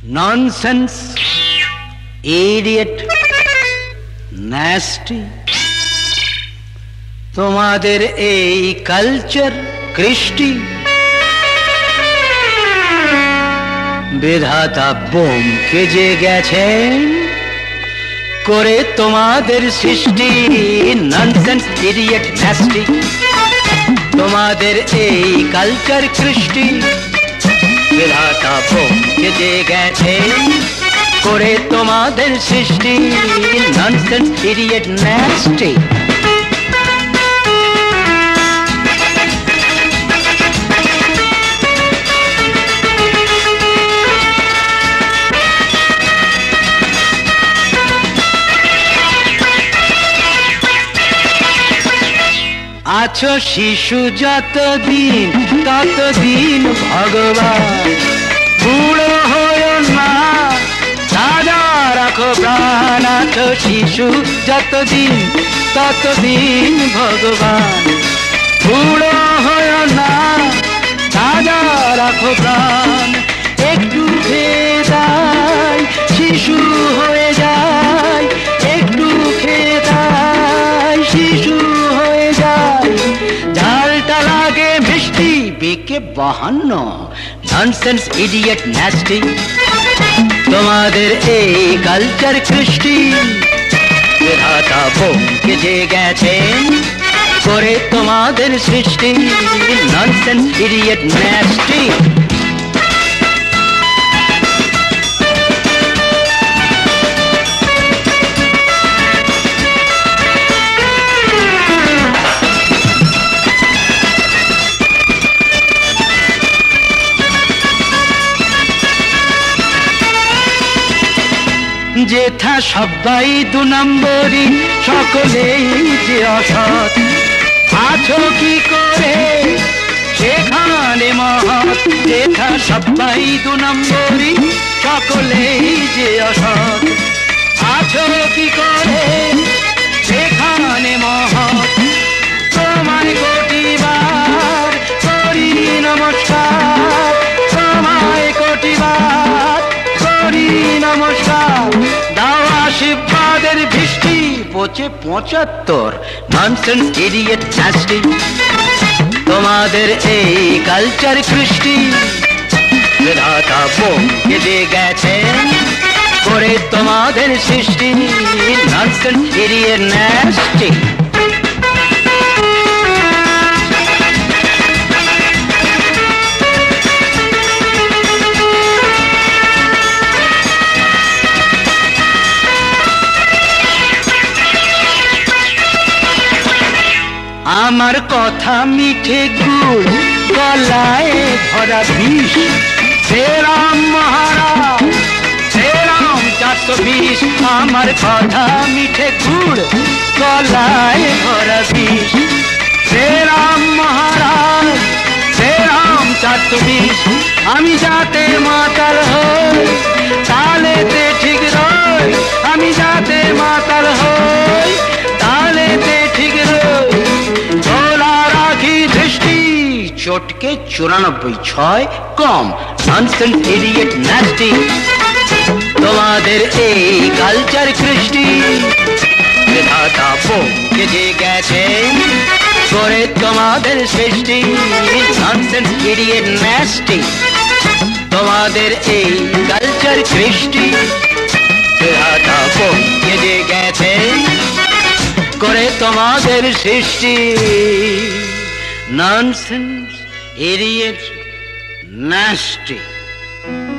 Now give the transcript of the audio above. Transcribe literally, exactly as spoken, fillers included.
Nonsense, idiot, nasty. তোমাদের এই culture কৃষ্টি বিধাতা বোমকে যে গেছেন করে তোমাদের সৃষ্টি। Nonsense, idiot, nasty. তোমাদের এই কালচার কৃষ্টি বিধাতা বোমকে যে গেছেন করে তোমাদের সৃষ্টি। Nonsense, idiot, nasty. আছো শিশু যতদিন ততদিন ভগবান, বুড়ো হয়ে না তাজা রাখো প্রাণ। আছো শিশু যতদিন ততদিন ভগবান, বুড়ো হয়ে না তাজা রাখো প্রাণ। একটু খেয়ে যায় শিশু হয়ে যায়, একটু খেয়ে যায় শিশু হয়ে যায়। ঝালটা লাগে মিষ্টি বেকে বাহান্ন। Nonsense, idiot, nasty. তোমাদের এই কালচার কৃষ্টি বিধাতা বোমকে যে গেছেন করে তোমাদের সৃষ্টি। Nonsense, idiot, nasty. যেথা সবাই দু নম্বরই সকলেই যে অসৎ, আছো কি করে সেখানে মহৎ। যেথা সবাই দু নম্বরই সকলেই যে অসৎ, আছো কি করে সেখানে মহৎ। তোমায় কোটিবার করি নমস্কার, তোমায় কোটিবার করি নমস্কার। দাও আশীর্বাদের বৃষ্টি পচে পঁচাত্তর। Nonsense, idiot, nasty. তোমাদের এই কালচার কৃষ্টি বিধাতা বোমকে যে গেছেন করে তোমাদের সৃষ্টি। Nonsense, idiot, nasty. আমার কথা মিঠে গুড় গলায় ভরা বিষ। শ্রীরাম মহারাজ, শ্রীরাম চারশো বিশ। আমার কথা মিঠে গুড় গলায় ভরা বিষ। শ্রীরাম মহারাজ, শ্রীরাম চারশো বিশ। আমি যাতে মাতাল হই তালেতে ঠিক রই, আমি যাতে মাতাল হই তালেতে ঠিক রই। চটকে চুরানব্বই, ছয় কম। Nonsense, idiot, nasty. তোমাদের এই কালচার কৃষ্টি বিধাতা বোমকে যে গেছেন করে তোমাদের সৃষ্টি। Nonsense, idiot, nasty. তোমাদের এই কালচার কৃষ্টি বিধাতা বোমকে যে গেছেন করে তোমাদের সৃষ্টি। Nonsense, idiot, nasty.